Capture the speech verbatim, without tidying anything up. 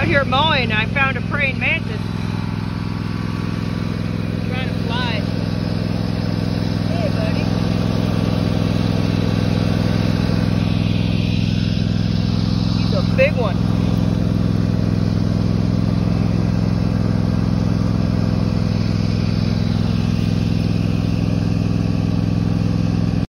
out here mowing and I found a praying mantis.